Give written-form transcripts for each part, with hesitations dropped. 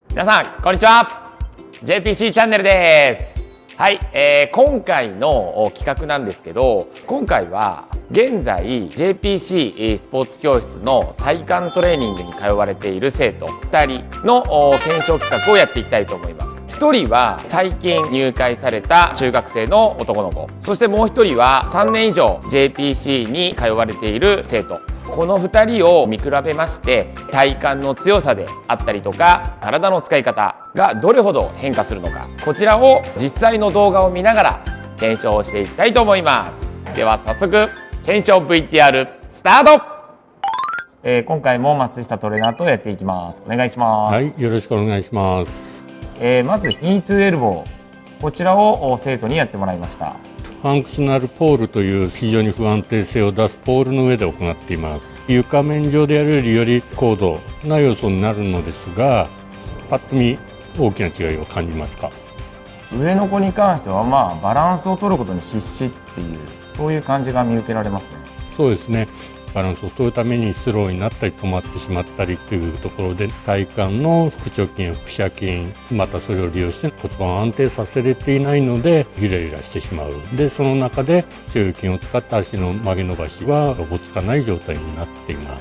皆さんこんにちは。 JPC チャンネルです。はい、今回の企画なんですけど、今回は現在 JPC スポーツ教室の体幹トレーニングに通われている生徒2人の検証企画をやっていきたいと思います。1人は最近入会された中学生の男の子、そしてもう1人は3年以上 JPC に通われている生徒。この2人を見比べまして、体幹の強さであったりとか体の使い方がどれほど変化するのか、こちらを実際の動画を見ながら検証していきたいと思います。では早速検証 VTR スタート。今回も松下トレーナーとやっていきます。お願いします。 はい、よろしくお願いします。 まず E2 エルボー、こちらを生徒にやってもらいました。 ファンクショナルポールという非常に不安定性を出すポールの上で行っています。床面上でやるよりより高度な要素になるのですが、パッと見大きな違いを感じますか？ 上の子に関してはバランスを取ることに必死っていう、そういう感じが見受けられますね。 そうですね。バランスを取るためにスローになったり止まってしまったりというところで、体幹の腹直筋、腹斜筋、またそれを利用して骨盤を安定させれていないのでゆらゆらしてしまう。でその中で腸腰筋を使った足の曲げ伸ばしはおぼつかない状態になっています。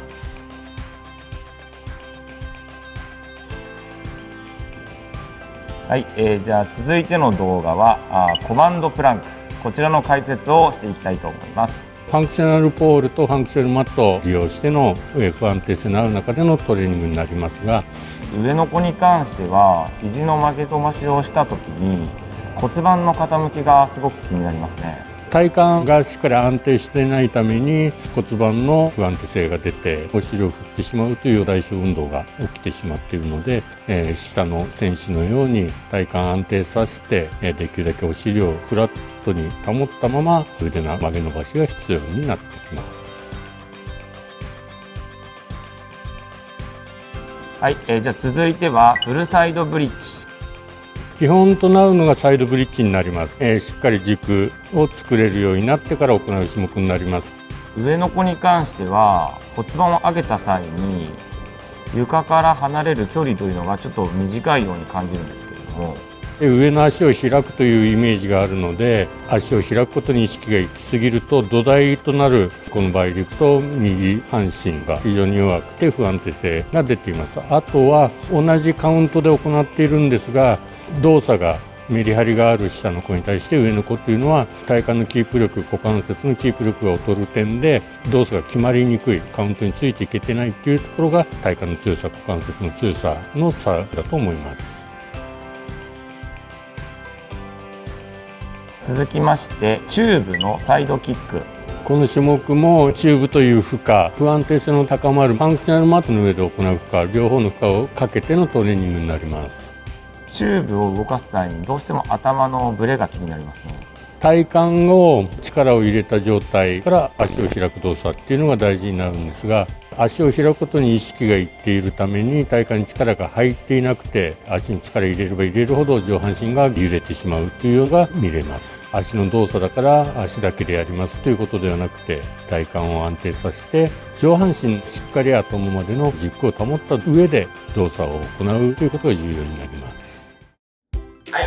はい、じゃあ続いての動画はコマンドプランク、こちらの解説をしていきたいと思います。 ファンクショナルポールとファンクショナルマットを利用しての不安定性のある中でのトレーニングになりますが、 上の子に関しては肘の曲げ飛ばしをした時に骨盤の傾きがすごく気になりますね。 体幹がしっかり安定していないために骨盤の不安定性が出てお尻を振ってしまうという代償運動が起きてしまっているので、下の選手のように体幹安定させてできるだけお尻をフラットに保ったまま腕の曲げ伸ばしが必要になってきます。 はい、じゃあ続いてはフルサイドブリッジ。 基本となるのがサイドブリッジになります。しっかり軸を作れるようになってから行う種目になります。 上の子に関しては骨盤を上げた際に床から離れる距離というのがちょっと短いように感じるんですけれども、 上の足を開くというイメージがあるので、足を開くことに意識が行き過ぎると土台となるこの場合でいくと右半身が非常に弱くて不安定性が出ています。あとは同じカウントで行っているんですが、動作がメリハリがある下の子に対して上の子というのは体幹のキープ力、股関節のキープ力が劣る点で動作が決まりにくい、カウントについていけてないというところが体幹の強さ、股関節の強さの差だと思います。 続きましてチューブのサイドキック。 この種目もチューブという負荷、不安定性の高まるファンクショナルマットの上で行う負荷、両方の負荷をかけてのトレーニングになります。 チューブを動かす際にどうしても頭のブレが気になりますね。 体幹を力を入れた状態から足を開く動作っていうのが大事になるんですが、足を開くことに意識がいっているために体幹に力が入っていなくて、足に力を入れれば入れるほど上半身が揺れてしまうというのが見れます。足の動作だから足だけでやりますということではなくて、体幹を安定させて上半身しっかり頭までの軸を保った上で動作を行うということが重要になります。 はい、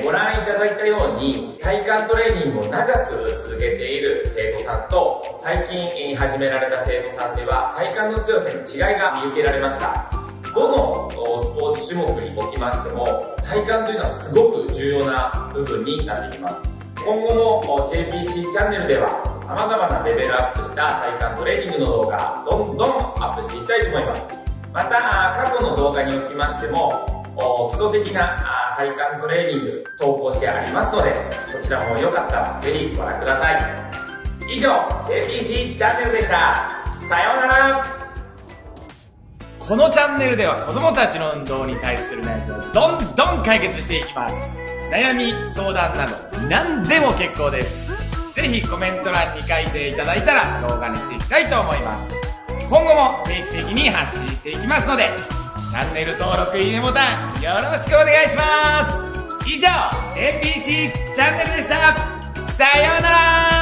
ご覧いただいたように体幹トレーニングを長く続けている生徒さんと最近始められた生徒さんでは体幹の強さに違いが見受けられました。どのスポーツ種目におきましても体幹というのはすごく重要な部分になってきます。今後も JPC チャンネルでは様々なレベルアップした体幹トレーニングの動画どんどんアップしていきたいと思います。また過去の動画におきましても基礎的な体幹トレーニング投稿してありますので、そちらもよかったらぜひご覧ください。以上 JPC チャンネルでした。さようなら。このチャンネルでは子供たちの運動に対する悩みをどんどん解決していきます。悩み相談など何でも結構です。ぜひコメント欄に書いていただいたら動画にしていきたいと思います。今後も定期的に発信していきますので、チャンネル登録、いいねボタンよろしくお願いします。以上 JPC チャンネルでした。さようなら。